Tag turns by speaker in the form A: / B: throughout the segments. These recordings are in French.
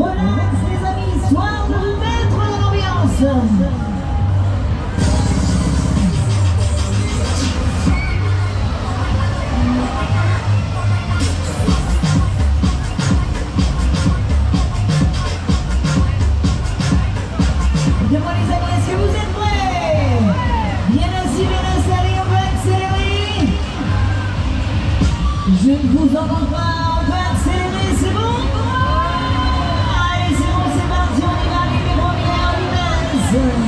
A: relax les amis, histoire de vous mettre dans l'ambiance. Dis-moi les amis, est-ce que vous êtes prêts? Bien assis, bien installés, on va accélérer. Je ne vous entends pas, on va accélérer, c'est bon? Allez, c'est bon, c'est parti, on y va avec les premières vitesses.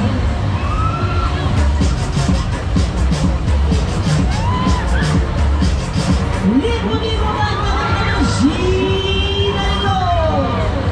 A: Les premiers contacts avec l'énergie, d'accord.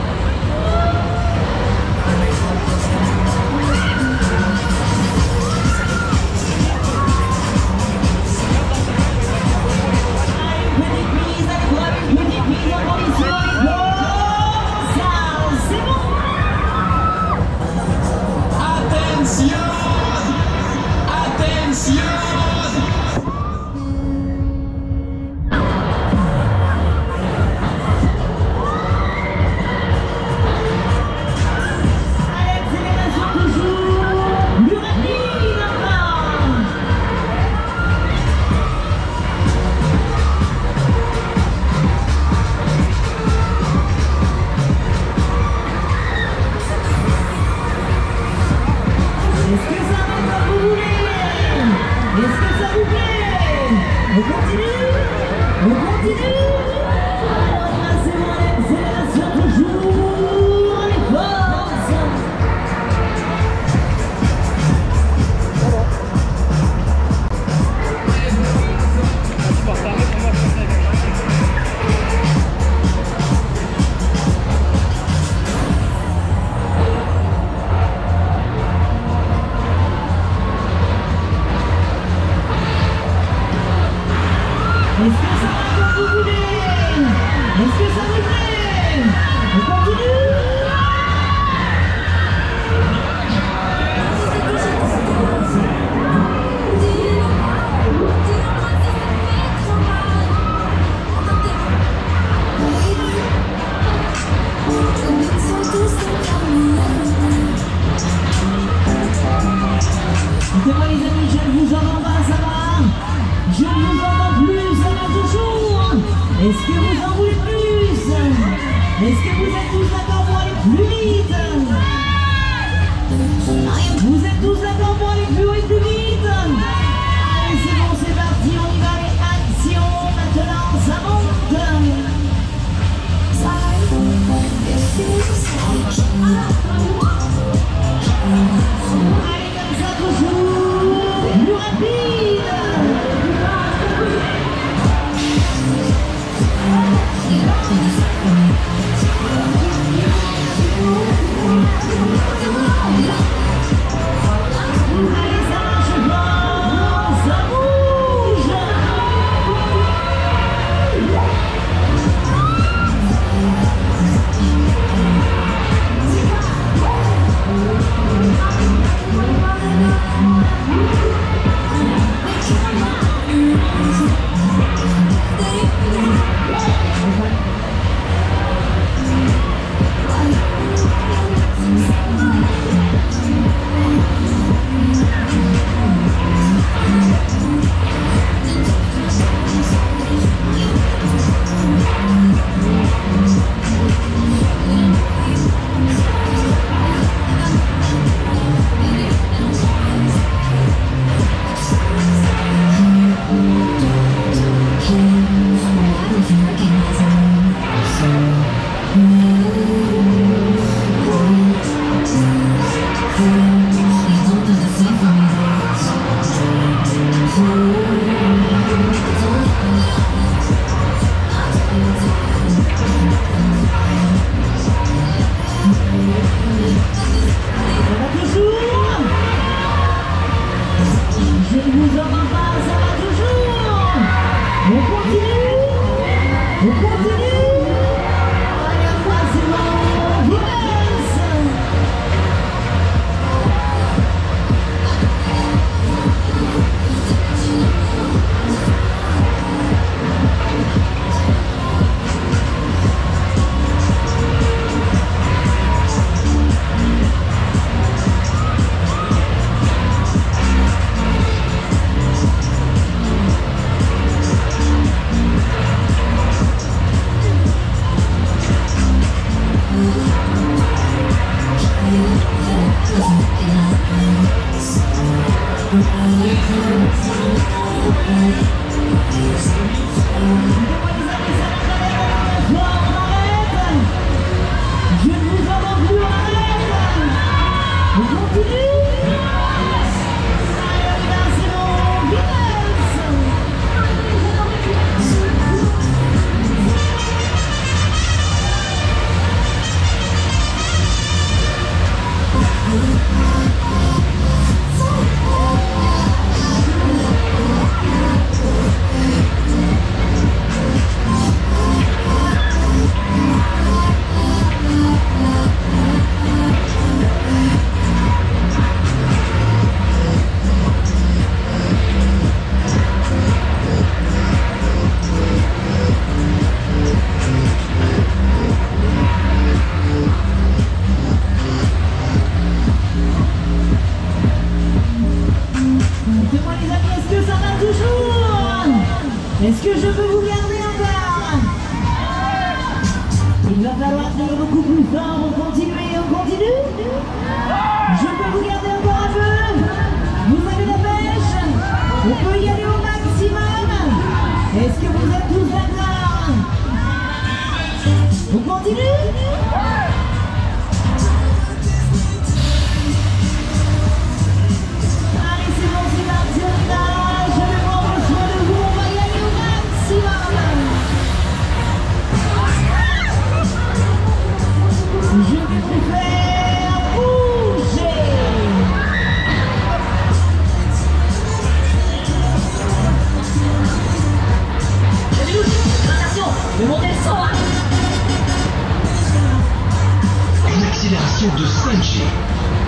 A: Est-ce que ça va comme vous voulez? Est-ce que ça vous plaît? On continue? On continue? Alors passez-moi l'accélération toujours avec force. Est-ce que ça va comme vous voulez? Est-ce que ça vous plaît? On continue? Dites-moi les amis, je ne vous entends pas, ça va? Je ne vous entends plus, ça va toujours? Est-ce que vous en voulez plus? Est-ce que vous êtes tous d'accord pour aller plus vite? Vous êtes tous d'accord pour aller plus vite? Allez, c'est bon, c'est parti, on y va, les actions, maintenant, ça monte. Allez, comme ça, toujours plus rapide. Je ne vous entends plus, on arrête. On continue. C'est mon vitesse. Dites-moi les amis, est-ce que ça va toujours? Est-ce que je peux vous garder encore? Il va falloir tenir beaucoup plus fort, on continue, on continue. Je peux vous garder encore un peu. Vous avez la pêche. On peut y aller au maximum. Est-ce que vous êtes tous d'accord? On continue? Je vais vous faire bouger.
B: Attention, le modèle sort.
C: Une accélération de 5G.